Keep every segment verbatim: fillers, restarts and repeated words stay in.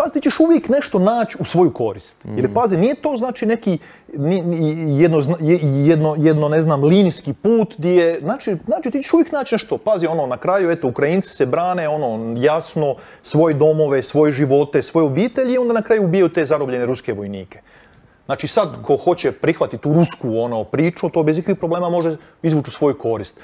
pazi, ti ćeš uvijek nešto naći u svoju korist. Mm. Ili pazi, nije to znači neki jedno, jedno, jedno ne znam, linijski put gdje je, znači, znači ti ćeš uvijek naći nešto. Pazi, ono, na kraju, eto, Ukrajinci se brane, ono, jasno, svoje domove, svoje živote, svoje obitelji i onda na kraju ubijaju te zarobljene ruske vojnike. Znači sad, ko hoće prihvatiti tu rusku ono, priču, to bez ikakvih problema može izvući u svoju korist.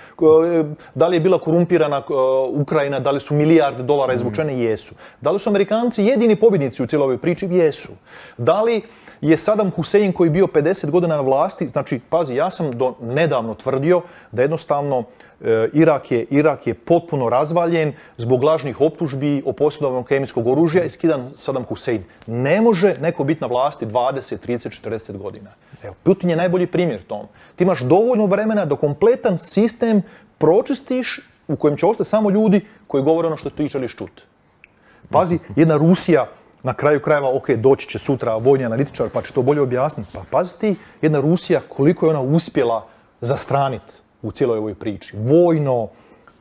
Da li je bila korumpirana Ukrajina, da li su milijarde dolara izvučene? Jesu. Da li su Amerikanci jedini pobjednici u cijeloj ovoj priči? Jesu. Da li je Saddam Hussein koji je bio pedeset godina na vlasti, znači, pazi, ja sam do nedavno tvrdio da jednostavno Irak je, Irak je potpuno razvaljen zbog lažnih optužbi o posjedovanju kemijskog oružja i skidan Saddam Hussein. Ne može neko biti na vlasti dvadeset, trideset, četrdeset godina. Evo, Putin je najbolji primjer tom. Ti imaš dovoljno vremena da kompletan sistem pročistiš u kojem će ostati samo ljudi koji govore ono što ti želiš čuti. Pazi, jedna Rusija, na kraju krajeva, ok, doći će sutra vojni analitičar pa će to bolje objasniti. Pa pazi ti, jedna Rusija koliko je ona uspjela zastraniti u cijeloj ovoj priči. Vojno,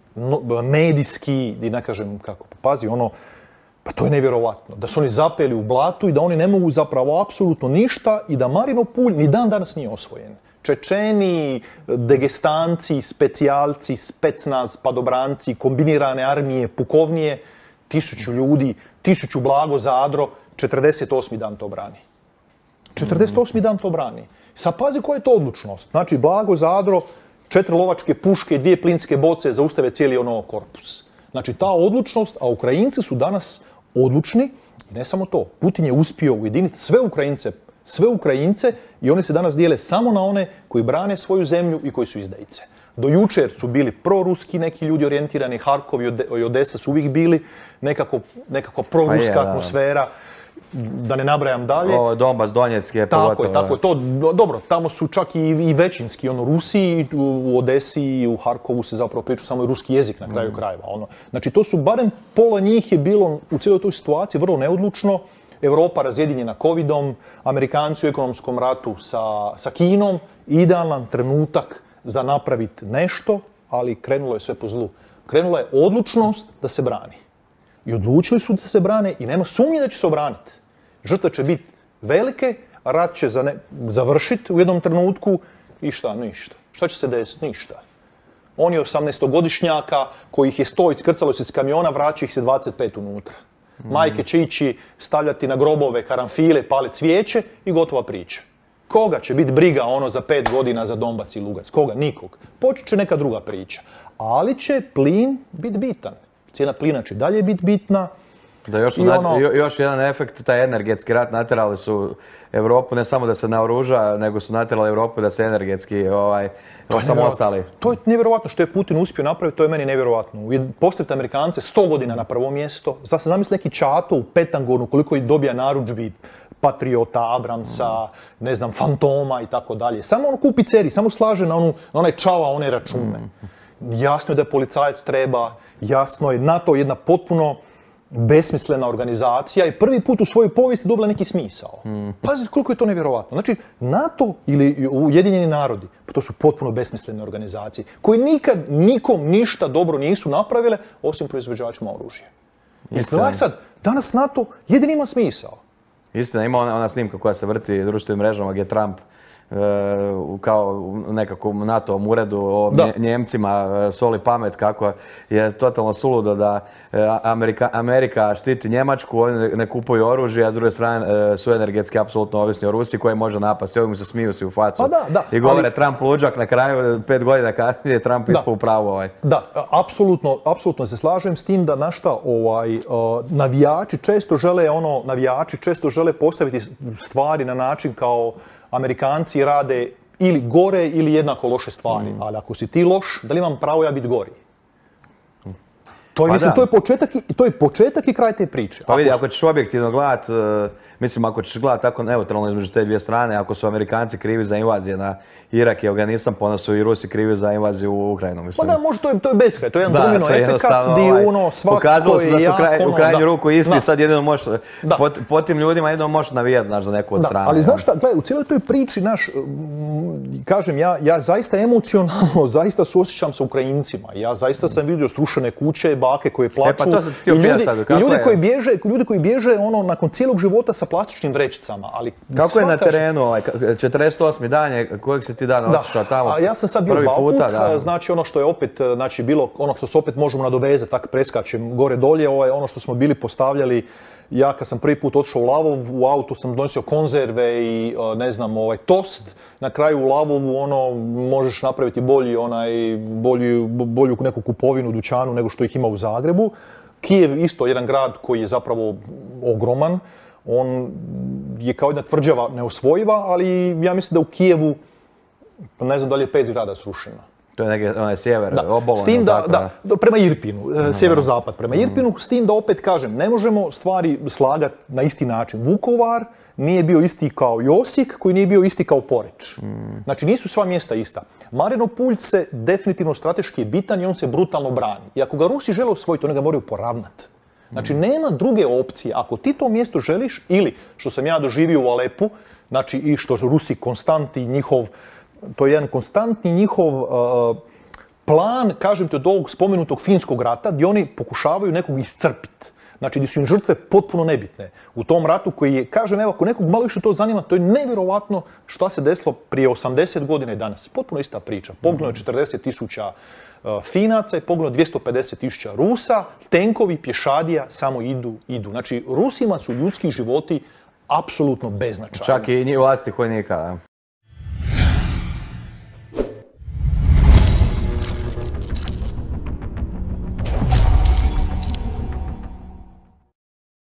no, medijski, i ne kažem kako, pazi, ono, pa to je nevjerovatno. Da su oni zapeli u blatu i da oni ne mogu zapravo apsolutno ništa i da Marinopolj ni dan danas nije osvojen. Čečeni, Degestanci, specijalci, specnaz, padobranci, kombinirane armije, pukovnije, tisuću ljudi, tisuću Blago Zadro, četrdeset osmi dan to brani. četrdeset osmi dan to brani. Sad pazi koja je to odlučnost. Znači, Blago Zadro, četiri lovačke puške, dvije plinske boce zaustave cijeli ono korpus. Znači, ta odlučnost, a Ukrajinci su danas odlučni, i ne samo to, Putin je uspio ujediniti sve Ukrajince, sve Ukrajince i oni se danas dijele samo na one koji brane svoju zemlju i koji su izdajice. Do jučer su bili proruski neki ljudi orijentirani, Harkov i Odesa su uvijek bili nekako, nekako proruska pa je, atmosfera. Da ne nabrajam dalje. Ovo Donbas, Donjeck je pogotovo. Tako je, tako je. To, dobro, tamo su čak i, i većinski ono, Rusi, u Odesi i u Harkovu se zapravo priču samo i ruski jezik na kraju mm. krajeva. Ono. Znači, to su, barem pola njih je bilo u cijeloj toj situaciji vrlo neodlučno. Europa razjedinjena covidom, Amerikanci u ekonomskom ratu sa, sa Kinom. Idealan trenutak za napraviti nešto, ali krenulo je sve po zlu. Krenula je odlučnost da se brani. I odlučili su da se brane i nema sumnje da će se obraniti. Žrtve će biti velike, rat će za ne, završiti u jednom trenutku i šta? Ništa. Šta će se desiti? Ništa. On je osamnaestogodišnjaka kojih je sto iskrcalo se iz kamiona, vraća ih se dvadeset pet unutra. Mm. Majke će ići stavljati na grobove karanfile, pale cvijeće i gotova priča. Koga će biti briga ono za pet godina za Donbas i Lugac? Koga? Nikog. Počet će neka druga priča. Ali će plin biti bitan. Cijena plina će dalje biti bitna. Da, još, ono... nat, još jedan efekt, taj energetski rat, natjerali su Europu ne samo da se naoruža, nego su natjerali Europu da se energetski ovaj, osamostali. To je nevjerovatno što je Putin uspio napraviti, to je meni nevjerovatno. Postaviti Amerikance sto godina na prvo mjesto, sad se zamisli neki čato u Pentagonu koliko dobija narudžbi Patriota, Abramsa, mm. ne znam, Fantoma i tako dalje. Samo ono kupi ceri, samo slaže na, onu, na onaj čava, one račune. Mm. Jasno je da je policajac treba, jasno je NATO jedna potpuno besmislena organizacija i prvi put u svojoj povijesti dobila neki smisao. Mm. Pazi koliko je to nevjerovatno. Znači, NATO ili Ujedinjeni narodi, pa to su potpuno besmislene organizacije, koje nikad nikom ništa dobro nisu napravile, osim proizvođačima oružja. Istina. Sad, danas NATO jedini ima smisao. Istina, ima ona, ona snimka koja se vrti društvenim mrežama gdje Trump Uh, kao u nekakvom NATO-om uredu o da. Njemcima uh, soli pamet kako je totalno suludo da uh, Amerika, Amerika štiti Njemačku, oni ne, ne kupuju oružje, a s druge strane uh, su energetski apsolutno ovisni o Rusiji koji može napasti. Ovi mu se smiju si u facu da, da, i govore ali... Trump luđak, na kraju pet godina kasnije Trump ispao u pravu. Ovaj. Da, apsolutno, apsolutno se slažem s tim da našta ovaj, uh, navijači često žele ono, navijači često žele postaviti stvari na način kao Amerikanci rade ili gore ili jednako loše stvari, mm. ali ako si ti loš, da li imam pravo ja biti gori? To je, pa mislim, to je, početak i, to je početak i kraj te priče. Pa vidi, ako ćeš objektivno gledat, uh, mislim, ako ćeš gledat tako neutralno između te dvije strane, ako su Amerikanci krivi za invazije na Irak i Afganistan, pa onda su i Rusi krivi za invaziju u Ukrajinu, mislim. Pa da, može, to je, to je beskraj, to je jedan domino efekat gdje ovaj, ono svako pokazalo se da su kraj, ono, u krajnju da. ruku isti, da. Sad jedino možeš, po, po tim ljudima jedino možeš navijati, znaš, za neku od da, strane. Ali znaš šta, gledaj, u cijeloj toj priči, naš, kažem, ja, ja zaista emocionalno, zaista suosjećam sa Ukrajincima. Ja zaista sam vidio srušene kuće, bake koje plaču. E pa to sam htio I ljudi, pitati sad, i kako ljudi je? koji bježe, ljudi koji bježe ono nakon cijelog života sa plastičnim vrećicama, ali Kako je na svaka- terenu, ovaj, četrdeset osmi dan je, kojeg si ti dan Da, otišao tamo? a ja sam sad bio prvi dva puta, puta, da. znači ono što je opet, znači bilo, ono što se opet možemo nadovezati, tak preskačem gore dolje, ovo je ono što smo bili postavljali. Ja kad sam prvi put otišao u Lavov, u autu sam donosio konzerve i ne znam, ovaj tost. Na kraju u Lavovu ono, možeš napraviti bolji, onaj, bolju, bolju neku kupovinu u dućanu nego što ih ima u Zagrebu. Kijev isto jedan grad koji je zapravo ogroman. On je kao jedna tvrđava neosvojiva, ali ja mislim da u Kijevu, ne znam da li je pet zgrada srušeno. To je neki onaj sjever, Da. obolan, S tim da, tako, da, da, prema Irpinu, e, sjeverozapad, prema Irpinu, s tim da opet kažem, ne možemo stvari slagati na isti način. Vukovar nije bio isti kao i Osijek, koji nije bio isti kao Poreč. Znači nisu sva mjesta ista. Marino Pulj se definitivno strateški je bitan i on se brutalno brani. I ako ga Rusi žele osvojiti, oni ga moraju poravnati. Znači nema druge opcije. Ako ti to mjesto želiš, ili što sam ja doživio u Alepu, znači i što su Rusi konstantni njihov, to je jedan konstantni njihov uh, plan, kažem ti, od ovog spomenutog finskog rata, gdje oni pokušavaju nekog iscrpiti. Znači, gdje su im žrtve potpuno nebitne. U tom ratu koji je, kažem, evo, ako nekog malo više to zanima, to je nevjerovatno šta se desilo prije osamdeset godina i danas. Potpuno ista priča. Poginulo je četrdeset tisuća uh, Finaca i poginulo dvjesto pedeset tisuća Rusa, tenkovi, pješadija samo idu, idu. Znači, Rusima su ljudski životi apsolutno beznačajni. Čak i njih vlastitih vojnika, da.